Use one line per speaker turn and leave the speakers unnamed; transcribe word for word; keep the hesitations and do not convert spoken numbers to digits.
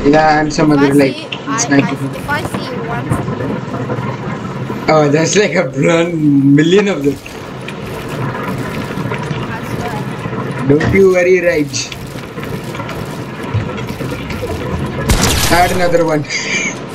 Yeah, and some
If I
other like
see, I, I
sniper.
if I see one,
Oh, there's like a one million of them.
I swear.
Don't you worry, Raj. Add another one.